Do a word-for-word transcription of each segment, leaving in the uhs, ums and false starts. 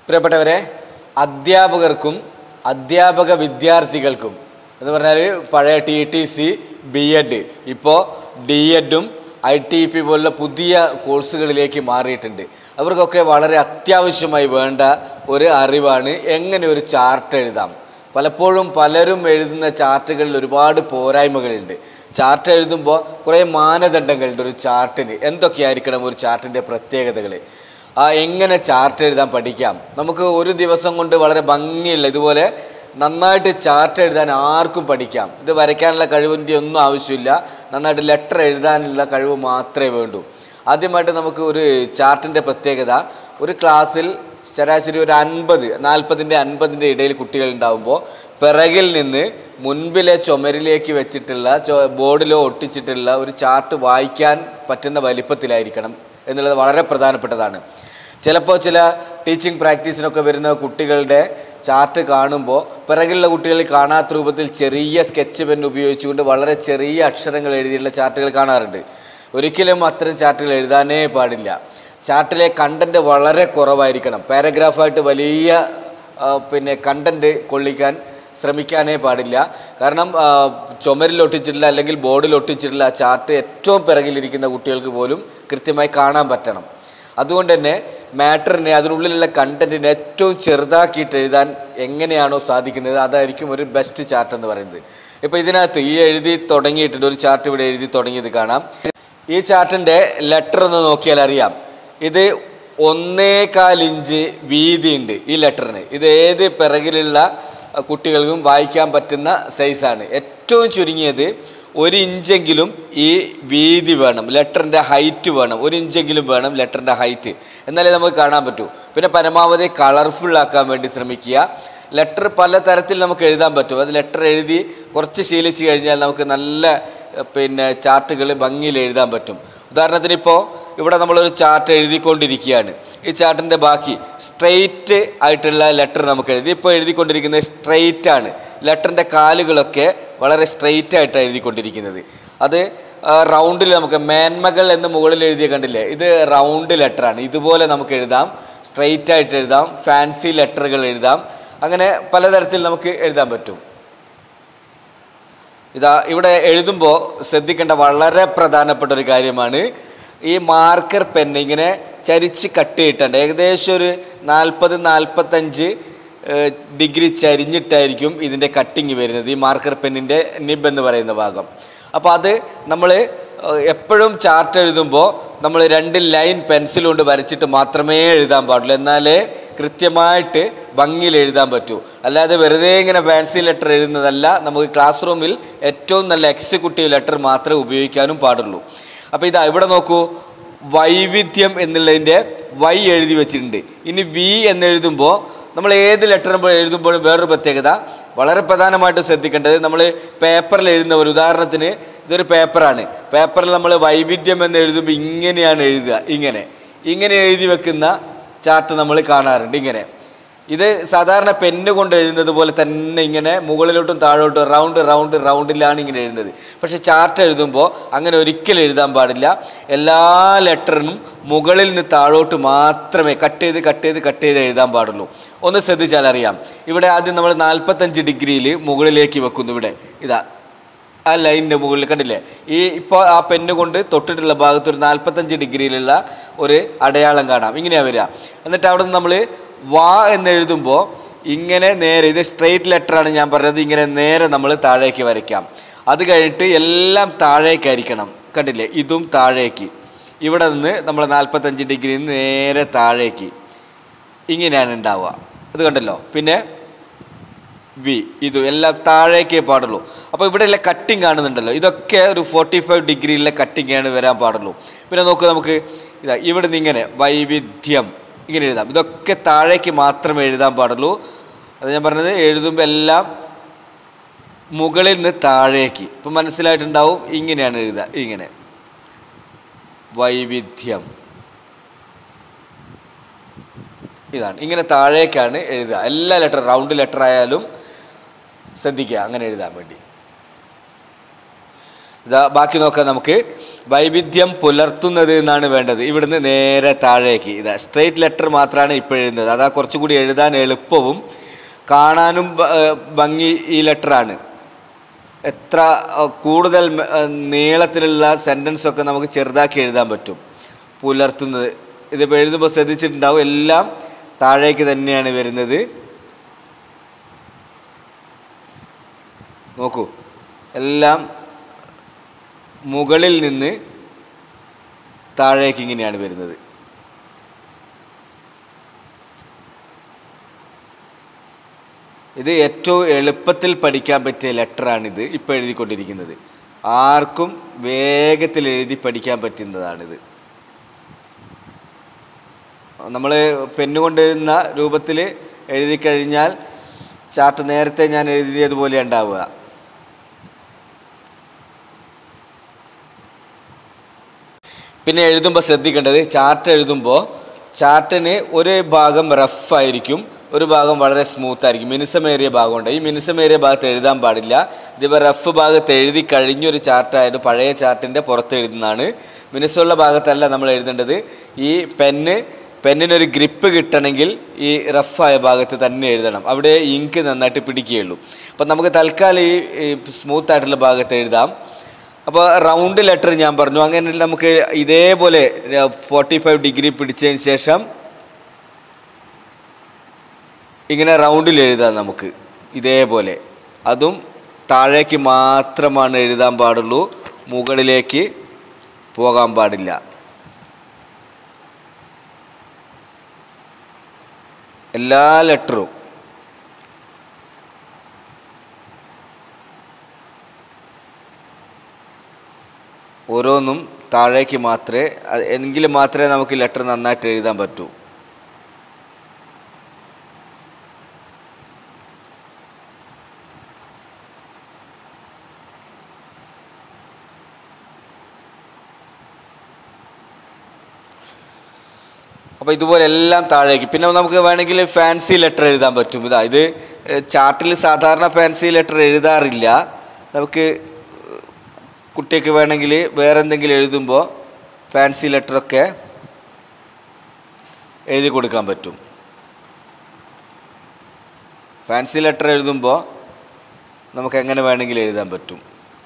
പ്രിയപ്പെട്ടവരെ, അധ്യാപകർക്കും അധ്യാപക വിദ്യാർത്ഥികൾക്കും എന്ന് പറഞ്ഞാൽ പഴയ T T C, B Ed, ഇപ്പോൾ ഡി എഡും ഐ ടി പി പോലുള്ള പുതിയ കോഴ്സുകളിലേക്ക് മാറിയിട്ടുണ്ട്. അവർക്കൊക്കെ വളരെ അത്യാവശ്യമായി വേണ്ട ഒരു അറിവാണ് എങ്ങനെ ഒരു ചാർട്ട് എഴുതാം. പലപ്പോഴും പലരും എഴുതുന്ന ചാർട്ടുകളിൽ ഒരുപാട് പോരായ്മകളുണ്ട്. ചാർട്ട് എഴുതുമ്പോൾ കുറേ മാനദണ്ഡങ്ങളുണ്ട്. ഒരു ചാർട്ടിന് എന്തൊക്കെയായിരിക്കണം ഒരു ചാർട്ടിൻ്റെ പ്രത്യേകതകൾ, ആ എങ്ങനെ ചാർട്ട് എഴുതാൻ പഠിക്കാം. നമുക്ക് ഒരു ദിവസം കൊണ്ട് വളരെ ഭംഗിയുള്ള ഇതുപോലെ നന്നായിട്ട് ചാർട്ട് എഴുതാൻ ആർക്കും പഠിക്കാം. ഇത് വരയ്ക്കാനുള്ള കഴിവിൻ്റെ ഒന്നും ആവശ്യമില്ല, നന്നായിട്ട് ലെറ്റർ എഴുതാനുള്ള കഴിവ് മാത്രമേ വേണ്ടൂ. ആദ്യമായിട്ട് നമുക്ക് ഒരു ചാർട്ടിൻ്റെ പ്രത്യേകത, ഒരു ക്ലാസ്സിൽ ശരാശരി ഒരു അൻപത് നാൽപ്പതിൻ്റെ അൻപതിൻ്റെ ഇടയിൽ കുട്ടികൾ ഉണ്ടാകുമ്പോൾ പിറകിൽ നിന്ന് മുൻപിലെ ചുമരിലേക്ക് വെച്ചിട്ടുള്ള ബോർഡിലോ ഒട്ടിച്ചിട്ടുള്ള ഒരു ചാർട്ട് വായിക്കാൻ പറ്റുന്ന വലിപ്പത്തിലായിരിക്കണം എന്നുള്ളത് വളരെ പ്രധാനപ്പെട്ടതാണ്. ചിലപ്പോൾ ചില ടീച്ചിങ് പ്രാക്ടീസിനൊക്കെ വരുന്ന കുട്ടികളുടെ ചാർട്ട് കാണുമ്പോൾ പിറകിലുള്ള കുട്ടികൾ കാണാത്ത രൂപത്തിൽ ചെറിയ സ്കെച്ച് പെൻ ഉപയോഗിച്ചുകൊണ്ട് വളരെ ചെറിയ അക്ഷരങ്ങൾ എഴുതിയിട്ടുള്ള ചാർട്ടുകൾ കാണാറുണ്ട്. ഒരിക്കലും അത്തരം ചാർട്ടുകൾ എഴുതാനേ പാടില്ല. ചാർട്ടിലെ കണ്ടൻറ്റ് വളരെ കുറവായിരിക്കണം. പാരഗ്രാഫായിട്ട് വലിയ പിന്നെ കണ്ടൻറ്റ് കൊള്ളിക്കാൻ ശ്രമിക്കാനേ പാടില്ല. കാരണം ചുമരിൽ ഒട്ടിച്ചിട്ടില്ല അല്ലെങ്കിൽ ബോർഡിൽ ഒട്ടിച്ചിട്ടുള്ള ആ ചാർട്ട് ഏറ്റവും പിറകിലിരിക്കുന്ന കുട്ടികൾക്ക് പോലും കൃത്യമായി കാണാൻ പറ്റണം. അതുകൊണ്ട് തന്നെ മാറ്ററിനെ, അതിനുള്ളിലുള്ള കണ്ടൻറ്റിനെ ഏറ്റവും ചെറുതാക്കിയിട്ട് എഴുതാൻ എങ്ങനെയാണോ സാധിക്കുന്നത് അതായിരിക്കും ഒരു ബെസ്റ്റ് ചാർട്ട് എന്ന് പറയുന്നത്. ഇപ്പോൾ ഇതിനകത്ത് ഈ എഴുതി തുടങ്ങിയിട്ടുണ്ട്, ഒരു ചാർട്ട് ഇവിടെ എഴുതി തുടങ്ങിയത് കാണാം. ഈ ചാർട്ടിൻ്റെ ലെറ്റർ ഒന്ന് നോക്കിയാൽ അറിയാം, ഇത് ഒന്നേകാൽ ഇഞ്ച് വീതിയുണ്ട് ഈ ലെറ്ററിന്. ഇത് ഏത് പിറകിലുള്ള കുട്ടികൾക്കും വായിക്കാൻ പറ്റുന്ന സൈസാണ്. ഏറ്റവും ചുരുങ്ങിയത് ഒരു ഇഞ്ചെങ്കിലും ഈ വീതി വേണം, ലെറ്ററിൻ്റെ ഹൈറ്റ് വേണം, ഒരു ഇഞ്ചെങ്കിലും വേണം ലെറ്ററിൻ്റെ ഹൈറ്റ്, എന്നാലേ നമുക്ക് കാണാൻ പറ്റൂ. പിന്നെ പരമാവധി കളർഫുൾ ആക്കാൻ വേണ്ടി ശ്രമിക്കുക. ലെറ്റർ പല തരത്തിൽ നമുക്ക് എഴുതാൻ പറ്റും. അത് ലെറ്റർ എഴുതി കുറച്ച് ശീലിച്ച് കഴിഞ്ഞാൽ നമുക്ക് നല്ല പിന്നെ ചാർട്ടുകൾ ഭംഗിയിൽ എഴുതാൻ പറ്റും. ഉദാഹരണത്തിന് ഇപ്പോൾ ഇവിടെ നമ്മളൊരു ചാർട്ട് എഴുതിക്കൊണ്ടിരിക്കുകയാണ്. ഈ ചാർട്ടിൻ്റെ ബാക്കി സ്ട്രെയിറ്റ് ആയിട്ടുള്ള ലെറ്റർ നമുക്ക് എഴുതി. ഇപ്പോൾ എഴുതിക്കൊണ്ടിരിക്കുന്നത് സ്ട്രെയിറ്റ് ആണ്. ലെറ്ററിൻ്റെ കാലുകളൊക്കെ വളരെ സ്ട്രെയിറ്റ് ആയിട്ടാണ് എഴുതിക്കൊണ്ടിരിക്കുന്നത്. അത് റൗണ്ടിൽ നമുക്ക് മേന്മകൾ എന്ന് മുകളിൽ എഴുതിയ കണ്ടില്ലേ, ഇത് റൗണ്ട് ലെറ്ററാണ്. ഇതുപോലെ നമുക്ക് എഴുതാം, സ്ട്രെയിറ്റ് ആയിട്ട് എഴുതാം, ഫാൻസി ലെറ്ററുകൾ എഴുതാം, അങ്ങനെ പലതരത്തിൽ നമുക്ക് എഴുതാൻ പറ്റും. ഇതാ ഇവിടെ എഴുതുമ്പോൾ ശ്രദ്ധിക്കേണ്ട വളരെ പ്രധാനപ്പെട്ട ഒരു കാര്യമാണ്, ഈ മാർക്കർ പെൻ ഇങ്ങനെ ചരിച്ച് കട്ട് ചെയ്തിട്ടുണ്ട്. ഏകദേശം ഒരു നാൽപ്പത് നാൽപ്പത്തഞ്ച് ഡിഗ്രി ചരിഞ്ഞിട്ടായിരിക്കും ഇതിൻ്റെ കട്ടിങ് വരുന്നത്, ഈ മാർക്കർ പെന്നിൻ്റെ നിബ് എന്ന് പറയുന്ന ഭാഗം. അപ്പോൾ അത് നമ്മൾ എപ്പോഴും ചാർട്ട് എഴുതുമ്പോൾ നമ്മൾ രണ്ട് ലൈൻ പെൻസിൽ കൊണ്ട് വരച്ചിട്ട് മാത്രമേ എഴുതാൻ പാടുള്ളൂ, എന്നാലേ കൃത്യമായിട്ട് ഭംഗിയിൽ എഴുതാൻ പറ്റൂ. അല്ലാതെ വെറുതെ ഇങ്ങനെ ഫാൻസി ലെറ്റർ എഴുതുന്നതല്ല. നമുക്ക് ക്ലാസ് റൂമിൽ ഏറ്റവും നല്ല എക്സിക്യൂട്ടീവ് ലെറ്റർ മാത്രമേ ഉപയോഗിക്കാനും പാടുള്ളൂ. അപ്പോൾ ഇതാ ഇവിടെ നോക്കൂ, വൈവിധ്യം എന്നുള്ളതിൻ്റെ വൈ എഴുതി വെച്ചിട്ടുണ്ട്. ഇനി വി എന്നെഴുതുമ്പോൾ നമ്മൾ ഏത് ലെറ്റർ എഴുതുമ്പോഴും വേറൊരു പ്രത്യേകത വളരെ പ്രധാനമായിട്ട് ശ്രദ്ധിക്കേണ്ടത്, നമ്മൾ പേപ്പറിൽ എഴുതുന്നവർ, ഉദാഹരണത്തിന് ഇതൊരു പേപ്പറാണ്, പേപ്പറിൽ നമ്മൾ വൈവിധ്യം എന്ന് എഴുതുമ്പോൾ ഇങ്ങനെയാണ് എഴുതുക. ഇങ്ങനെ ഇങ്ങനെ എഴുതി വെക്കുന്ന ചാർട്ട് നമ്മൾ കാണാറുണ്ട്. ഇങ്ങനെ ഇത് സാധാരണ പെന്ന് കൊണ്ട് എഴുതുന്നത് പോലെ തന്നെ ഇങ്ങനെ മുകളിലോട്ടും താഴോട്ടും റൗണ്ട് റൗണ്ട് റൗണ്ടിലാണ് ഇങ്ങനെ എഴുതുന്നത്. പക്ഷേ ചാർട്ട് എഴുതുമ്പോൾ അങ്ങനെ ഒരിക്കലും എഴുതാൻ പാടില്ല. എല്ലാ ലെറ്ററിനും മുകളിൽ നിന്ന് താഴോട്ട് മാത്രമേ കട്ട് ചെയ്ത് കട്ട് ചെയ്ത് കട്ട് ചെയ്ത് എഴുതാൻ പാടുള്ളൂ. ഒന്ന് ശ്രദ്ധിച്ചാൽ അറിയാം, ഇവിടെ ആദ്യം നമ്മൾ നാൽപ്പത്തഞ്ച് ഡിഗ്രിയിൽ മുകളിലേക്ക് വെക്കുന്നു. ഇവിടെ ഇതാ ആ ലൈനിൻ്റെ മുകളിൽ കണ്ടില്ലേ, ഈ ഇപ്പോൾ ആ പെന്ന് കൊണ്ട് തൊട്ടിട്ടുള്ള ഭാഗത്ത് ഒരു നാൽപ്പത്തഞ്ച് ഡിഗ്രിയിലുള്ള ഒരു അടയാളം കാണാം. ഇങ്ങനെയാണ് വരിക. എന്നിട്ട് അവിടെ നിന്ന് നമ്മൾ വാ എന്നെഴുതുമ്പോൾ ഇങ്ങനെ നേരെ, ഇത് സ്ട്രെയിറ്റ് ലെറ്ററാണ് ഞാൻ പറഞ്ഞത്, ഇങ്ങനെ നേരെ നമ്മൾ താഴേക്ക് വരയ്ക്കാം. അത് കഴിഞ്ഞിട്ട് എല്ലാം താഴേക്കായിരിക്കണം. കണ്ടില്ലേ, ഇതും താഴേക്ക്. ഇവിടെ നിന്ന് നമ്മൾ നാൽപ്പത്തഞ്ച് ഡിഗ്രിയിൽ നിന്ന് നേരെ താഴേക്ക് ഇങ്ങനെയാണ് ഉണ്ടാവുക. അത് കണ്ടല്ലോ. പിന്നെ വി, ഇതും എല്ലാം താഴേക്കേ പാടുള്ളൂ. അപ്പോൾ ഇവിടെയുള്ള കട്ടിങ് കാണുന്നുണ്ടല്ലോ, ഇതൊക്കെ ഒരു ഫോർട്ടി ഫൈവ് ഡിഗ്രിയിലെ കട്ടിങ്ങാണ് വരാൻ പാടുള്ളൂ. പിന്നെ നോക്കുക, നമുക്ക് ഇതാ ഇവിടെ നിന്ന് ഇങ്ങനെ വൈവിധ്യം ഇങ്ങനെ എഴുതാം. ഇതൊക്കെ താഴേക്ക് മാത്രമേ എഴുതാൻ പാടുള്ളൂ. അത് ഞാൻ പറഞ്ഞത്, എഴുതുമ്പോൾ എല്ലാം മുകളിൽ നിന്ന് താഴേക്ക്. ഇപ്പം മനസ്സിലായിട്ടുണ്ടാവും, ഇങ്ങനെയാണ് എഴുതുക. ഇങ്ങനെ വൈവിധ്യം, ഇതാണ് ഇങ്ങനെ താഴേക്കാണ് എഴുതുക. എല്ലാ ലെറ്റർ, റൗണ്ട് ലെറ്റർ ആയാലും ശ്രദ്ധിക്കുക അങ്ങനെ എഴുതാൻ വേണ്ടി. ഇതാ ബാക്കി നോക്കാം നമുക്ക്. വൈവിധ്യം പുലർത്തുന്നത് എന്നാണ് വേണ്ടത്. ഇവിടുന്ന് നേരെ താഴേക്ക് ഇതാ സ്ട്രെയിറ്റ് ലെറ്റർ മാത്രമാണ് ഇപ്പോൾ എഴുതുന്നത്. അതാ കുറച്ചുകൂടി എഴുതാൻ എളുപ്പവും കാണാനും ഭംഗി ഈ ലെറ്ററാണ്. എത്ര കൂടുതൽ നീളത്തിലുള്ള സെൻറ്റൻസൊക്കെ നമുക്ക് ചെറുതാക്കി എഴുതാൻ പറ്റും. പുലർത്തുന്നത് ഇതിപ്പോൾ എഴുതുമ്പോൾ ശ്രദ്ധിച്ചിട്ടുണ്ടാവും, എല്ലാം താഴേക്ക് തന്നെയാണ് വരുന്നത്. നോക്കൂ, എല്ലാം മുകളിൽ നിന്ന് താഴേക്ക് ഇങ്ങനെയാണ് വരുന്നത്. ഇത് ഏറ്റവും എളുപ്പത്തിൽ പഠിക്കാൻ പറ്റിയ ലെറ്ററാണിത് ഇപ്പോൾ എഴുതിക്കൊണ്ടിരിക്കുന്നത്. ആർക്കും വേഗത്തിൽ എഴുതി പഠിക്കാൻ പറ്റുന്നതാണിത്. നമ്മൾ പെന്നുകൊണ്ട് എഴുതുന്ന രൂപത്തിൽ എഴുതി കഴിഞ്ഞാൽ ചാർട്ട് നേരത്തെ ഞാൻ എഴുതിയതുപോലെ ഉണ്ടാവുക. പിന്നെ എഴുതുമ്പോൾ ശ്രദ്ധിക്കേണ്ടത്, ചാർട്ട് എഴുതുമ്പോൾ ചാർട്ടിന് ഒരു ഭാഗം റഫായിരിക്കും, ഒരു ഭാഗം വളരെ സ്മൂത്തായിരിക്കും. മിനുസമേറിയ ഭാഗമുണ്ട്. ഈ മിനുസമേറിയ ഭാഗത്ത് എഴുതാൻ പാടില്ല. ഇതിപ്പോൾ റഫ് ഭാഗത്ത് എഴുതി കഴിഞ്ഞൊരു ചാർട്ടായിട്ട് പഴയ ചാർട്ടിൻ്റെ പുറത്ത് എഴുതുന്നതാണ്. മിനുസുള്ള ഭാഗത്തല്ല നമ്മൾ എഴുതേണ്ടത്. ഈ പെന്ന് പെന്നിനൊരു ഗ്രിപ്പ് കിട്ടണമെങ്കിൽ ഈ റഫായ ഭാഗത്ത് തന്നെ എഴുതണം. അവിടെ ഇങ്ക് നന്നായിട്ട് പിടിക്കുകയുള്ളൂ. അപ്പം നമുക്ക് തൽക്കാലം ഈ സ്മൂത്തായിട്ടുള്ള ഭാഗത്ത് എഴുതാം. അപ്പോൾ റൗണ്ട് ലെറ്റർ ഞാൻ പറഞ്ഞു. അങ്ങനെ നമുക്ക് ഇതേപോലെ ഫോർട്ടി ഫൈവ് ഡിഗ്രി പിടിച്ചതിന് ശേഷം ഇങ്ങനെ റൗണ്ടിൽ എഴുതാം നമുക്ക് ഇതേപോലെ. അതും താഴേക്ക് മാത്രമാണ് എഴുതാൻ പാടുള്ളൂ, മുകളിലേക്ക് പോകാൻ പാടില്ല. എല്ലാ ലെറ്ററും ഓരോന്നും താഴേക്ക് മാത്രമേ, എങ്കിൽ മാത്രമേ നമുക്ക് ലെറ്റർ നന്നായിട്ട് എഴുതാൻ പറ്റൂ. അപ്പോൾ ഇതുപോലെ എല്ലാം താഴേക്ക്. പിന്നെ നമുക്ക് വേണമെങ്കിൽ ഫാൻസി ലെറ്റർ എഴുതാൻ പറ്റും. ഇതാ ഇത് ചാർട്ടിൽ സാധാരണ ഫാൻസി ലെറ്റർ എഴുതാറില്ല. നമുക്ക് കുട്ടിക്ക് വേണമെങ്കിൽ വേറെ എന്തെങ്കിലും എഴുതുമ്പോൾ ഫാൻസി ലെറ്ററൊക്കെ എഴുതി കൊടുക്കാൻ പറ്റും. ഫാൻസി ലെറ്റർ എഴുതുമ്പോൾ നമുക്ക് എങ്ങനെ വേണമെങ്കിലും എഴുതാൻ പറ്റും.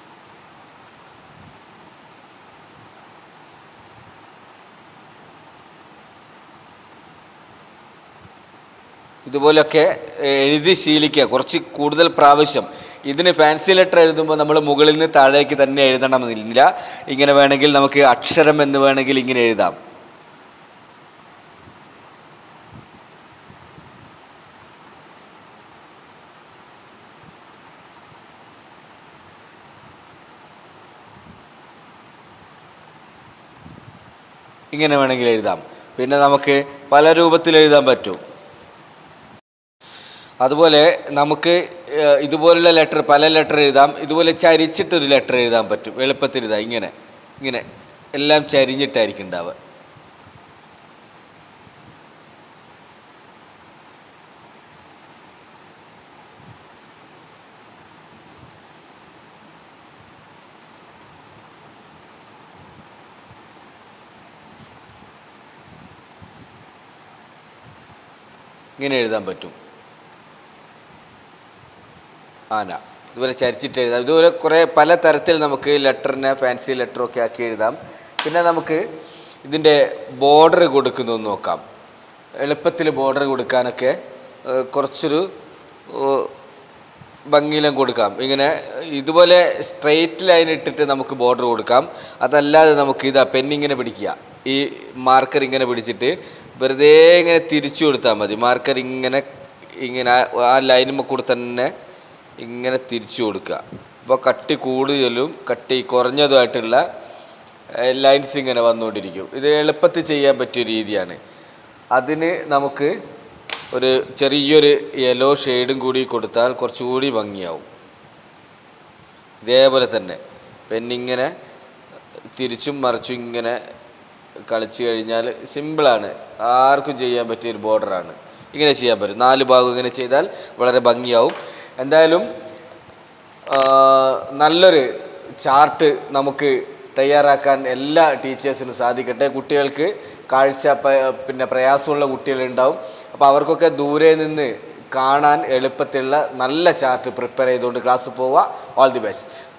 ഇതുപോലെയൊക്കെ എഴുതി ശീലിക്കുക, കുറച്ച് കൂടുതൽ പ്രാവശ്യം. ഇതിന് ഫാൻസി ലെറ്റർ എഴുതുമ്പോൾ നമ്മൾ മുകളിൽ നിന്ന് താഴേക്ക് തന്നെ എഴുതണമെന്നില്ല. ഇങ്ങനെ വേണമെങ്കിൽ നമുക്ക് അക്ഷരം എന്ന് വേണമെങ്കിൽ ഇങ്ങനെ എഴുതാം. ഇങ്ങനെ വേണമെങ്കിൽ എഴുതാം. പിന്നെ നമുക്ക് പല രൂപത്തിൽ എഴുതാൻ പറ്റും. അതുപോലെ നമുക്ക് ഇതുപോലുള്ള ലെറ്റർ പല ലെറ്റർ എഴുതാം. ഇതുപോലെ ചരിച്ചിട്ടൊരു ലെറ്റർ എഴുതാൻ പറ്റും എളുപ്പത്തിൽ. ഇതാ ഇങ്ങനെ ഇങ്ങനെ എല്ലാം ചരിഞ്ഞിട്ടായിരിക്കും ഉണ്ടാവുക. ഇങ്ങനെ എഴുതാൻ പറ്റും. ആന ഇതുപോലെ ചരിച്ചിട്ട് എഴുതാം. ഇതുപോലെ കുറേ പല തരത്തിൽ നമുക്ക് ലെറ്ററിനെ ഫാൻസി ലെറ്ററൊക്കെ ആക്കി എഴുതാം. പിന്നെ നമുക്ക് ഇതിൻ്റെ ബോർഡർ കൊടുക്കുന്നത് നോക്കാം. എളുപ്പത്തിൽ ബോർഡർ കൊടുക്കാനൊക്കെ കുറച്ചൊരു ഭംഗിയിലും കൊടുക്കാം. ഇങ്ങനെ ഇതുപോലെ സ്ട്രെയിറ്റ് ലൈൻ ഇട്ടിട്ട് നമുക്ക് ബോർഡർ കൊടുക്കാം. അതല്ലാതെ നമുക്ക് ഇതാ പെന്നിങ്ങനെ പിടിക്കുക, ഈ മാർക്കർ ഇങ്ങനെ പിടിച്ചിട്ട് വെറുതെ ഇങ്ങനെ തിരിച്ചു കൊടുത്താൽ മതി. മാർക്കർ ഇങ്ങനെ ഇങ്ങനെ ആ ലൈനുമ്മ കൂടെ തന്നെ ഇങ്ങനെ തിരിച്ചു കൊടുക്കുക. അപ്പോൾ കട്ടി കൂടുതലും കട്ടി കുറഞ്ഞതുമായിട്ടുള്ള ലൈൻസ് ഇങ്ങനെ വന്നുകൊണ്ടിരിക്കും. ഇത് എളുപ്പത്തിൽ ചെയ്യാൻ പറ്റിയ രീതിയാണ്. അതിന് നമുക്ക് ഒരു ചെറിയൊരു യെല്ലോ ഷെയ്ഡും കൂടി കൊടുത്താൽ കുറച്ചുകൂടി ഭംഗിയാവും. ഇതേപോലെ തന്നെ പെന്നിങ്ങനെ തിരിച്ചും മറിച്ചും ഇങ്ങനെ കളിച്ചു കഴിഞ്ഞാൽ സിമ്പിളാണ്, ആർക്കും ചെയ്യാൻ പറ്റിയൊരു ബോർഡറാണ്. ഇങ്ങനെ ചെയ്യാൻ പറ്റും. നാല് ഭാഗം ഇങ്ങനെ ചെയ്താൽ വളരെ ഭംഗിയാവും. എന്തായാലും നല്ലൊരു ചാർട്ട് നമുക്ക് തയ്യാറാക്കാൻ എല്ലാ ടീച്ചേഴ്സിനും സാധിക്കട്ടെ. കുട്ടികൾക്ക് കാഴ്ച പിന്നെ പ്രയാസമുള്ള കുട്ടികളുണ്ടാവും. അപ്പോൾ അവർക്കൊക്കെ ദൂരെ നിന്ന് കാണാൻ എളുപ്പത്തിലുള്ള നല്ല ചാർട്ട് പ്രിപ്പയർ ചെയ്തുകൊണ്ട് ക്ലാസ് പോവുക. All the best.